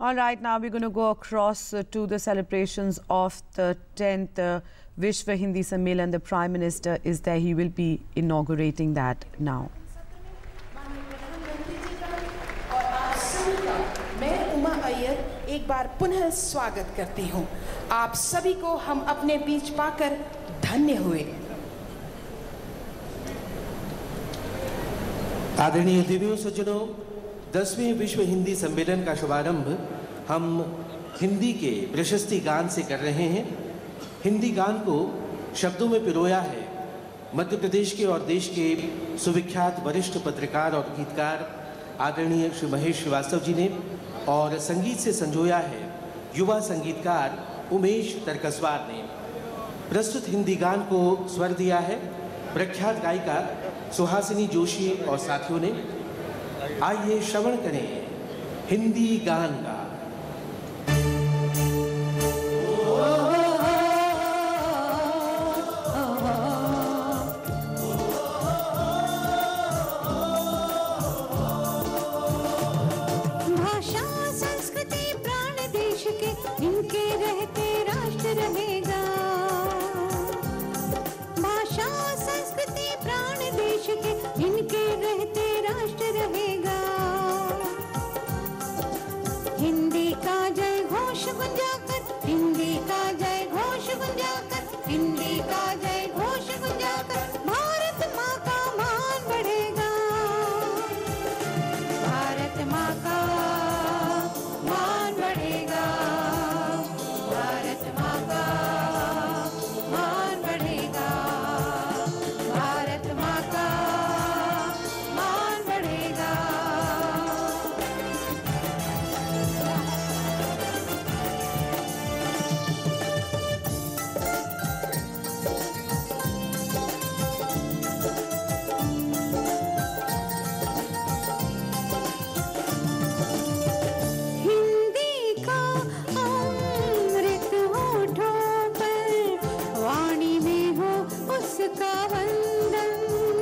All right, now we're going to go across to the celebrations of the 10th Vishwa Hindi Sammelan. The Prime Minister is there. He will be inaugurating that now. मैं उमा अय्यर एक बार पुनः स्वागत करती हूँ। आप सभी को हम अपने बीच पाकर धन्य हुए। आदरणीय देवियों सज्जनों, 10वें विश्व हिंदी सम्मेलन का शुभारंभ हम हिंदी के प्रशस्ति गान से कर रहे हैं। हिंदी गान को शब्दों में पिरोया है मध्य प्रदेश के और देश के सुविख्यात वरिष्ठ पत्रकार और गीतकार आदरणीय श्री महेश श्रीवास्तव जी ने, और संगीत से संजोया है युवा संगीतकार उमेश तरकसवार ने। प्रस्तुत हिंदी गान को स्वर दिया है प्रख्यात गायिका सुहासिनी जोशी और साथियों ने। आइए श्रवण करें हिंदी गान का। भाषा संस्कृति प्राण देश के, इनके रहते राष्ट्र रहेगा। भाषा संस्कृति प्राण देश के, इनके रहते राष्ट्र रहेगा। हिंदी का जय घोष गुंजाकर, हिंदी का जय घोष गुंजाकर, हिंदी का जय घोष गुंजाकर भारत माँ का मान बढ़ेगा। भारत माँ का मान बढ़ेगा। भारत माँ का मान बढ़ेगा। भारत माँ का मान बढ़ेगा। हिंदी का अमृत होठों पर, वाणी में हो उसका वंदन।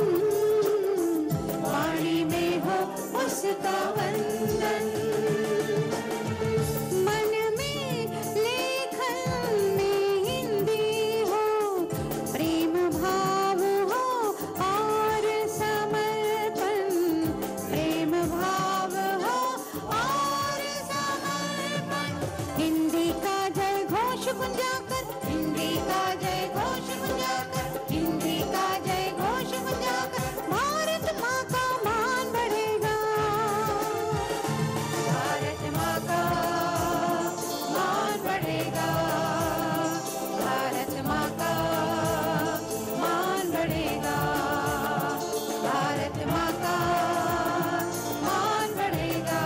वाणी में हो उसका वंदन। मन में लेखन में हिंदी हो, प्रेम भाव हो और समर्पण। प्रेम भाव हो और समर्पण। हिंदी का जय घोष गुंजाकर, हिंदी का जय घोष गुंजाकर, हिंदी का जय घोष गुंजाकर भारत माँ का मान बढ़ेगा। भारत माँ का मान बढ़ेगा। भारत माँ का मान बढ़ेगा। भारत माँ का मान बढ़ेगा।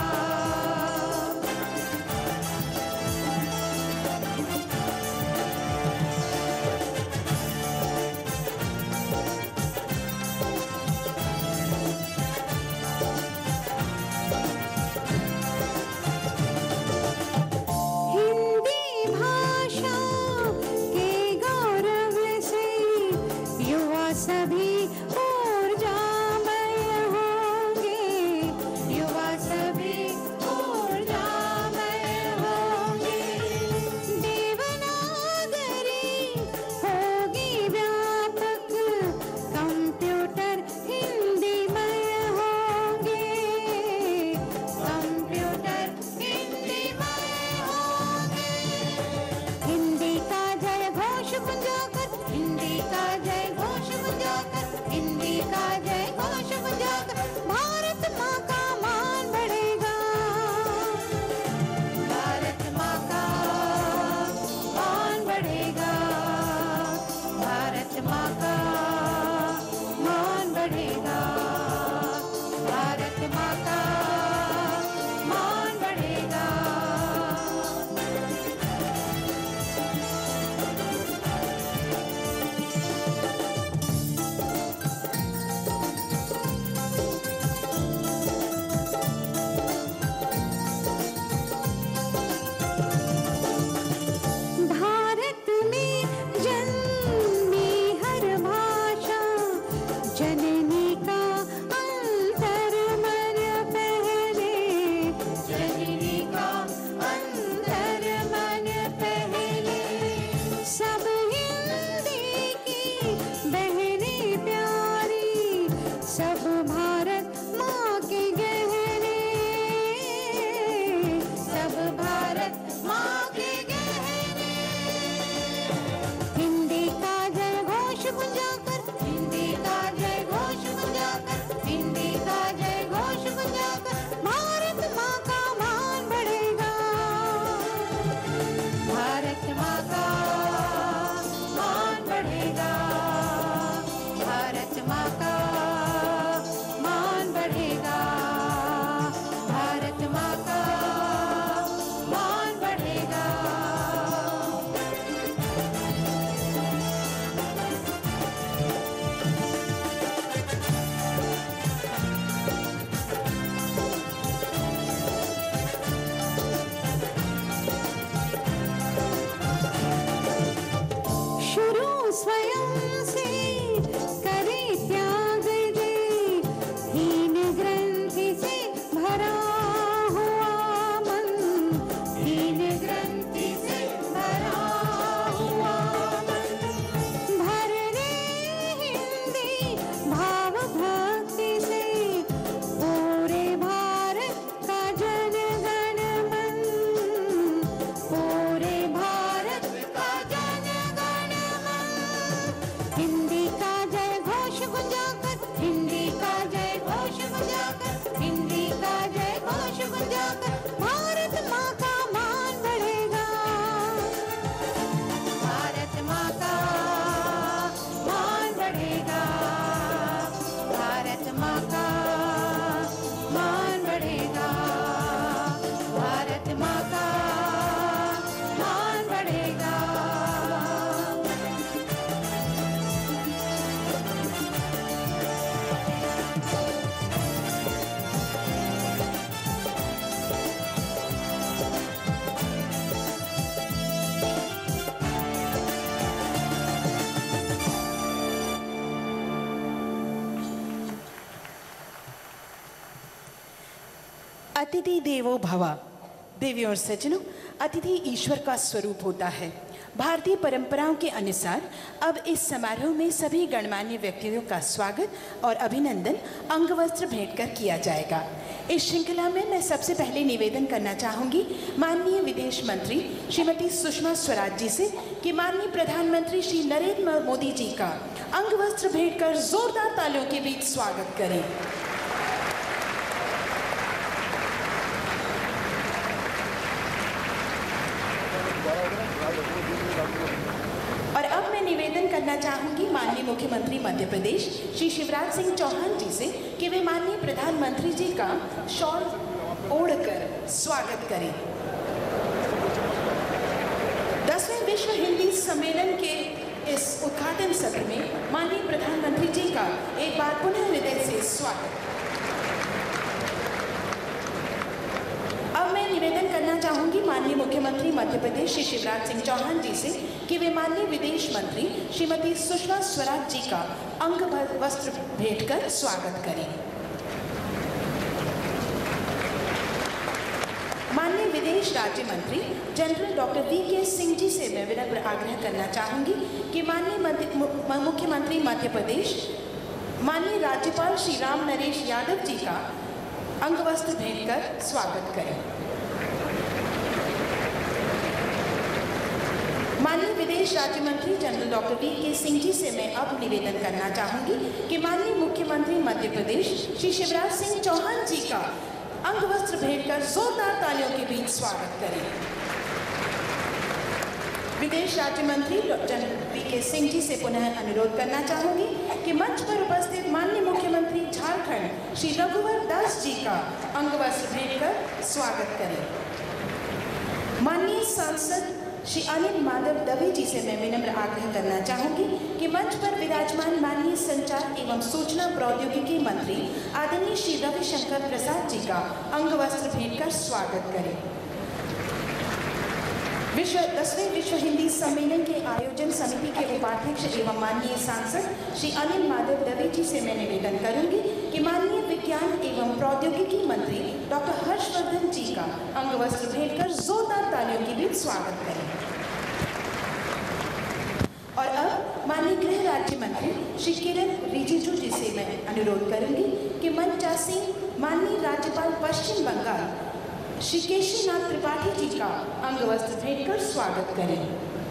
अतिथि देवो भव। देवियों और सज्जनों, अतिथि ईश्वर का स्वरूप होता है। भारतीय परंपराओं के अनुसार अब इस समारोह में सभी गणमान्य व्यक्तियों का स्वागत और अभिनंदन अंगवस्त्र भेंट कर किया जाएगा। इस श्रृंखला में मैं सबसे पहले निवेदन करना चाहूंगी माननीय विदेश मंत्री श्रीमती सुषमा स्वराज जी से कि माननीय प्रधानमंत्री श्री नरेंद्र मोदी जी का अंगवस्त्र भेंट कर जोरदार तालियों के बीच स्वागत करें। और अब मैं निवेदन करना चाहूंगी माननीय मुख्यमंत्री मध्य प्रदेश श्री शिवराज सिंह चौहान जी से कि वे माननीय प्रधानमंत्री जी का शॉल ओढ़कर स्वागत करें। 10वें विश्व हिंदी सम्मेलन के इस उद्घाटन सत्र में माननीय प्रधानमंत्री जी का एक बार पुनः हृदय से स्वागत। अब मैं निवेदन करना चाहूंगी माननीय मुख्यमंत्री मध्य प्रदेश श्री शिवराज सिंह चौहान जी से कि वे माननीय विदेश मंत्री श्रीमती सुषमा स्वराज जी का अंग वस्त्र भेंट कर स्वागत करें। माननीय विदेश राज्य मंत्री general doctor V K Singh ji से मैं विनम्र आग्रह करना चाहूंगी कि माननीय मुख्यमंत्री मध्य प्रदेश माननीय राज्यपाल श्री राम नरेश यादव जी का अंगवस्त्र भेंट कर स्वागत करें। माननीय विदेश राज्य मंत्री general doctor V K Singh ji से मैं अब निवेदन करना चाहूंगी कि माननीय मुख्यमंत्री मध्य प्रदेश श्री शिवराज सिंह चौहान जी का अंगवस्त्र भेंट कर जोरदार तालियों के बीच स्वागत करें। विदेश राज्य मंत्री जनरल वीके सिंह जी से पुनः अनुरोध करना चाहूंगी कि मंच पर उपस्थित माननीय मुख्यमंत्री झारखंड श्री रघुवर दास जी का अंगवस्त्र भेंट कर स्वागत करें। माननीय सांसद श्री अनिल माधव दवे जी से मैं विनम्र आग्रह करना चाहूंगी कि मंच पर विराजमान माननीय संचार एवं सूचना प्रौद्योगिकी मंत्री आदरणीय श्री रविशंकर प्रसाद जी का अंगवस्त्र भेंट कर स्वागत करें। 10वें विश्व हिंदी सम्मेलन के आयोजन समिति के उपाध्यक्ष एवं माननीय सांसद श्री अनिल माधव दवे जी से मैं निवेदन करूंगी कि माननीय विज्ञान एवं प्रौद्योगिकी मंत्री डॉक्टर हर्षवर्धन जी का अंगवस्त्र भेंट कर जोरदार तालियों के बीच स्वागत करें। और अब माननीय गृह राज्य मंत्री श्री किरण रिजिजू जी से मैं अनुरोध करूंगी कि मंचासीन माननीय राज्यपाल पश्चिम बंगाल श्री केशवनाथ त्रिपाठी जी का अंगवस्त्र भेंट कर स्वागत करें।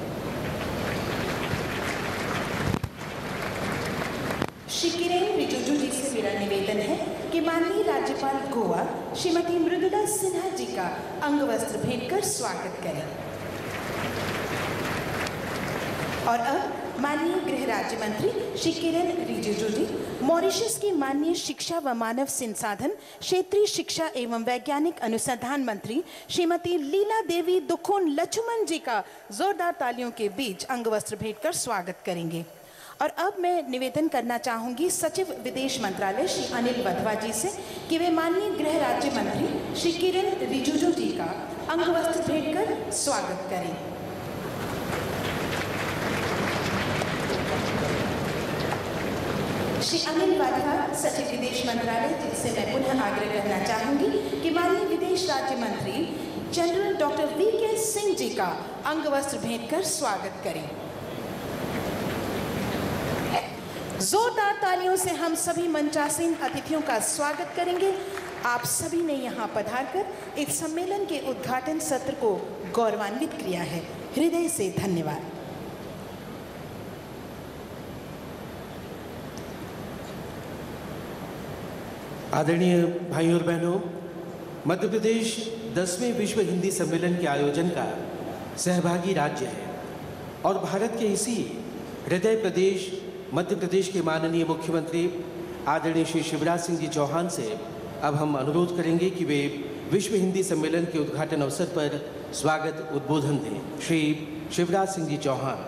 श्री किरण रिजिजू जी से मेरा निवेदन है कि माननीय राज्यपाल गोवा श्रीमती मृदुला सिन्हा जी का अंगवस्त्र भेंट कर स्वागत करें। और अब माननीय गृह राज्य मंत्री श्री किरण रिजिजू जी मॉरिशस की माननीय शिक्षा व मानव संसाधन क्षेत्रीय शिक्षा एवं वैज्ञानिक अनुसंधान मंत्री श्रीमती लीला देवी दुखोन लक्ष्मण जी का जोरदार तालियों के बीच अंगवस्त्र भेंट कर स्वागत करेंगे। और अब मैं निवेदन करना चाहूंगी सचिव विदेश मंत्रालय श्री अनिल वधवा जी से कि वे माननीय गृह राज्य मंत्री श्री किरण रिजिजू जी का अंगवस्त्र भेंट कर स्वागत करें। श्री अनिल वाधवा सचिव विदेश मंत्रालय जिससे मैं पुनः आग्रह करना चाहूंगी कि माननीय विदेश राज्य मंत्री general doctor V K Singh ji का अंगवस्त्र भेंट कर स्वागत करें। जोरदार तालियों से हम सभी मंचासीन अतिथियों का स्वागत करेंगे। आप सभी ने यहाँ पधारकर इस सम्मेलन के उद्घाटन सत्र को गौरवान्वित किया है। हृदय से धन्यवाद। आदरणीय भाइयों और बहनों, मध्य प्रदेश 10वें विश्व हिंदी सम्मेलन के आयोजन का सहभागी राज्य है और भारत के इसी हृदय प्रदेश मध्य प्रदेश के माननीय मुख्यमंत्री आदरणीय श्री शिवराज सिंह जी चौहान से अब हम अनुरोध करेंगे कि वे विश्व हिंदी सम्मेलन के उद्घाटन अवसर पर स्वागत उद्बोधन दें। श्री शिवराज सिंह जी चौहान।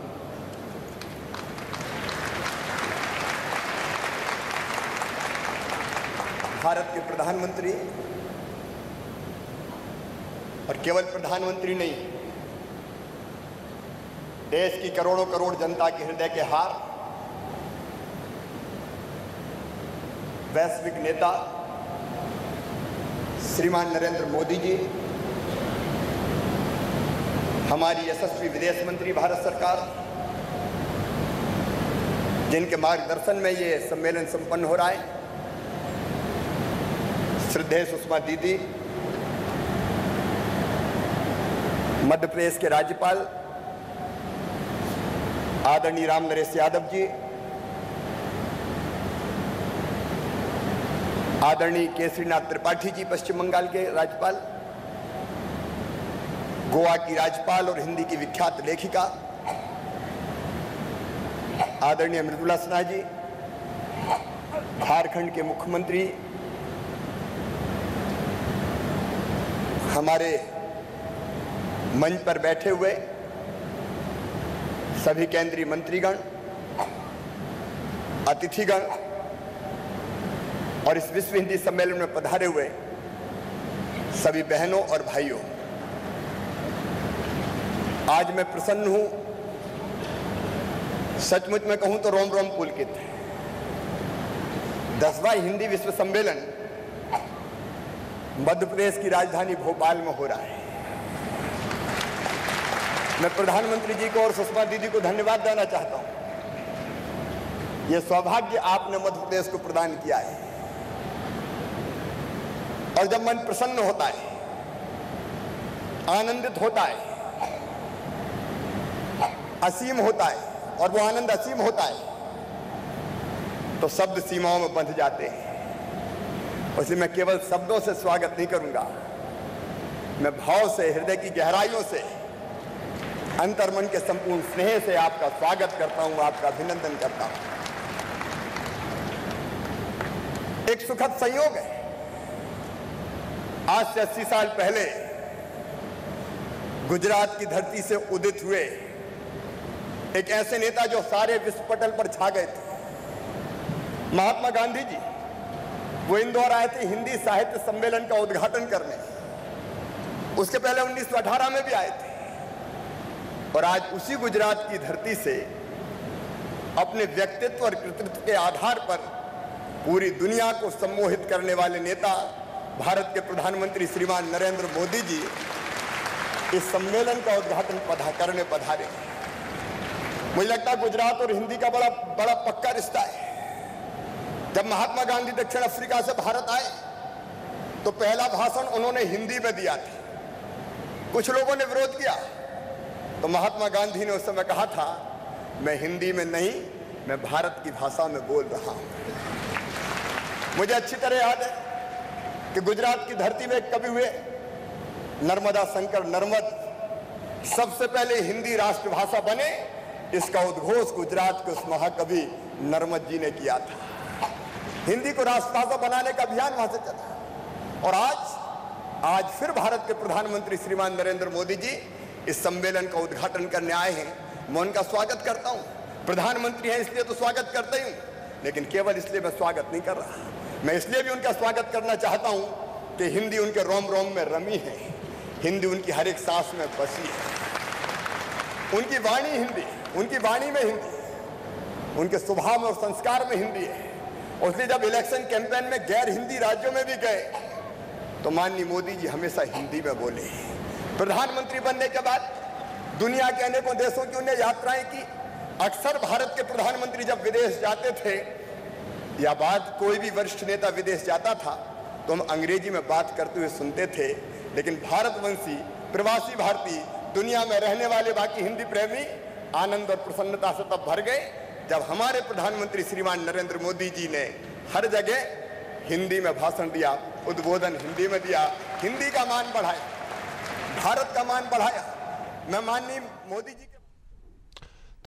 भारत के प्रधानमंत्री और केवल प्रधानमंत्री नहीं, देश की करोड़ों करोड़ जनता के हृदय के हार, वैश्विक नेता, श्रीमान नरेंद्र मोदी जी, हमारी यशस्वी विदेश मंत्री भारत सरकार, जिनके मार्गदर्शन में ये सम्मेलन संपन्न हो रहा है, श्रद्धेय सुषमा दीदी, मध्य प्रदेश के राज्यपाल आदरणीय राम नरेश यादव जी, आदरणीय केसरीनाथ त्रिपाठी जी पश्चिम बंगाल के राज्यपाल, गोवा की राज्यपाल और हिंदी की विख्यात लेखिका आदरणीय मृदुला सिन्हा जी, झारखंड के मुख्यमंत्री, हमारे मंच पर बैठे हुए सभी केंद्रीय मंत्रीगण, अतिथिगण और इस विश्व हिंदी सम्मेलन में पधारे हुए सभी बहनों और भाइयों, आज मैं प्रसन्न हूं। सचमुच में कहूं तो रोम रोम पुलकित है। 10वां हिंदी विश्व सम्मेलन मध्य प्रदेश की राजधानी भोपाल में हो रहा है। मैं प्रधानमंत्री जी को और सुषमा दीदी को धन्यवाद देना चाहता हूं। यह सौभाग्य आपने मध्य प्रदेश को प्रदान किया है। और जब मन प्रसन्न होता है, आनंदित होता है, असीम होता है और वो आनंद असीम होता है, तो शब्द सीमाओं में बंध जाते हैं। इसलिए मैं केवल शब्दों से स्वागत नहीं करूंगा, मैं भाव से, हृदय की गहराइयों से, अंतर्मन के संपूर्ण स्नेह से आपका स्वागत करता हूं, आपका अभिनंदन करता हूं। एक सुखद संयोग है, आज से 80 साल पहले गुजरात की धरती से उदित हुए एक ऐसे नेता जो सारे विश्व पटल पर छा गए थे, महात्मा गांधी जी, वो इंदौर आए थे हिंदी साहित्य सम्मेलन का उद्घाटन करने। उसके पहले 1918 में भी आए थे। और आज उसी गुजरात की धरती से अपने व्यक्तित्व और कृतित्व के आधार पर पूरी दुनिया को सम्मोहित करने वाले नेता भारत के प्रधानमंत्री श्रीमान नरेंद्र मोदी जी इस सम्मेलन का उद्घाटन करने पधारे। मुझे लगता है गुजरात और हिंदी का बड़ा पक्का रिश्ता है। जब महात्मा गांधी दक्षिण अफ्रीका से भारत आए तो पहला भाषण उन्होंने हिंदी में दिया था। कुछ लोगों ने विरोध किया तो महात्मा गांधी ने उस समय कहा था, मैं हिंदी में नहीं, मैं भारत की भाषा में बोल रहा हूं। मुझे अच्छी तरह याद है कि गुजरात की धरती में कवि हुए नर्मदा शंकर नर्मद, सबसे पहले हिंदी राष्ट्रभाषा बने, इसका उद्घोष गुजरात के उस महाकवि नर्मद जी ने किया था। हिंदी को राष्ट्रभाषा बनाने का अभियान वहां से चला। और आज फिर भारत के प्रधानमंत्री श्रीमान नरेंद्र मोदी जी इस सम्मेलन का उद्घाटन करने आए हैं। मैं उनका स्वागत करता हूं। प्रधानमंत्री हैं इसलिए तो स्वागत करता ही हूं, लेकिन केवल इसलिए मैं स्वागत नहीं कर रहा, मैं इसलिए भी उनका स्वागत करना चाहता हूं कि हिंदी उनके रोम रोम में रमी है, हिंदी उनकी हर एक सांस में बसी है। उनकी वाणी हिंदी, उनकी वाणी में हिंदी, उनके स्वभाव में और संस्कार में हिंदी है। और इसलिए जब इलेक्शन कैंपेन में गैर हिंदी राज्यों में भी गए तो माननीय मोदी जी हमेशा हिंदी में बोले। प्रधानमंत्री बनने के बाद दुनिया के अनेकों देशों की उन्हें यात्राएं की। अक्सर भारत के प्रधानमंत्री जब विदेश जाते थे या बाद कोई भी वरिष्ठ नेता विदेश जाता था तो हम अंग्रेजी में बात करते हुए सुनते थे, लेकिन भारतवंशी प्रवासी भारतीय, दुनिया में रहने वाले बाकी हिंदी प्रेमी आनंद और प्रसन्नता से तब भर गए जब हमारे प्रधानमंत्री श्रीमान नरेंद्र मोदी जी ने हर जगह हिंदी में भाषण दिया, उद्बोधन हिंदी में दिया, हिंदी का मान बढ़ाया, भारत का मान बढ़ाया। मैं माननीय मोदी जी